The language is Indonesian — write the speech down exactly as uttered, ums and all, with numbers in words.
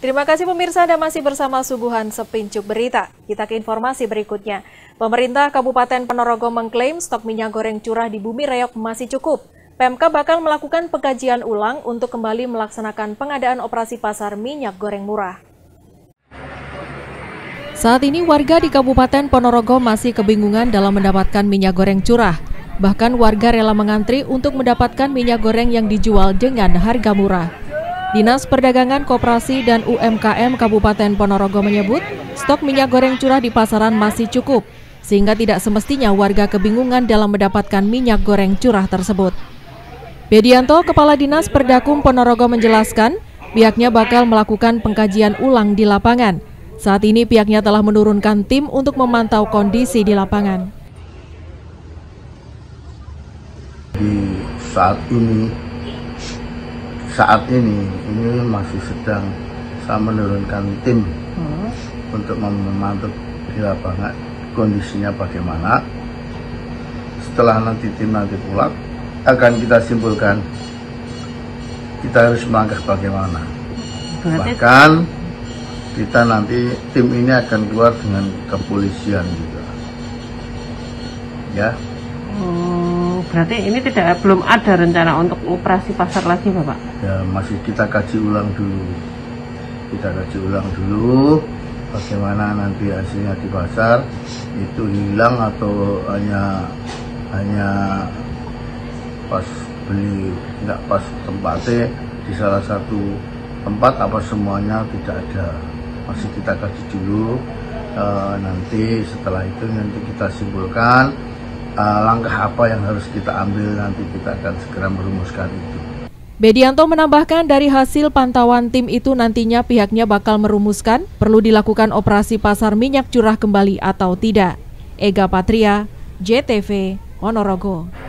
Terima kasih pemirsa, Anda masih bersama Suguhan Sepincuk Berita. Kita ke informasi berikutnya. Pemerintah Kabupaten Ponorogo mengklaim stok minyak goreng curah di Bumi Reog masih cukup. P M K bakal melakukan pengkajian ulang untuk kembali melaksanakan pengadaan operasi pasar minyak goreng murah. Saat ini warga di Kabupaten Ponorogo masih kebingungan dalam mendapatkan minyak goreng curah. Bahkan warga rela mengantri untuk mendapatkan minyak goreng yang dijual dengan harga murah. Dinas Perdagangan Koperasi dan U M K M Kabupaten Ponorogo menyebut stok minyak goreng curah di pasaran masih cukup, sehingga tidak semestinya warga kebingungan dalam mendapatkan minyak goreng curah tersebut. Bedianto, Kepala Dinas Perdakum Ponorogo menjelaskan, pihaknya bakal melakukan pengkajian ulang di lapangan. Saat ini pihaknya telah menurunkan tim untuk memantau kondisi di lapangan. Di saat ini Saat ini, ini masih sedang saya menurunkan tim hmm. untuk memantau di lapangan kondisinya bagaimana. Setelah nanti tim nanti pulang, akan kita simpulkan kita harus melangkah bagaimana. Berarti... Bahkan kita nanti tim ini akan keluar dengan kepolisian juga. Ya. Hmm, berarti ini tidak belum ada rencana untuk operasi pasar lagi, Bapak? Ya, masih kita kaji ulang dulu. Kita kaji ulang dulu bagaimana nanti hasilnya di pasar itu hilang atau hanya hanya pas beli nggak pas tempatnya di salah satu tempat apa semuanya tidak ada. Masih kita kaji dulu. E, nanti setelah itu nanti kita simpulkan Uh, langkah apa yang harus kita ambil, nanti kita akan segera merumuskan itu. Bedianto menambahkan dari hasil pantauan tim itu nantinya pihaknya bakal merumuskan perlu dilakukan operasi pasar minyak curah kembali atau tidak. Ega Patria, J T V, Ponorogo.